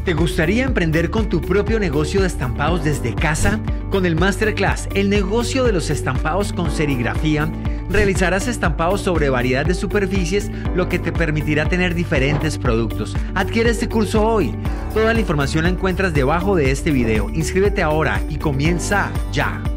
¿Te gustaría emprender con tu propio negocio de estampados desde casa? Con el Masterclass, el negocio de los estampados con serigrafía, realizarás estampados sobre variedad de superficies, lo que te permitirá tener diferentes productos. Adquiere este curso hoy. Toda la información la encuentras debajo de este video. Inscríbete ahora y comienza ya.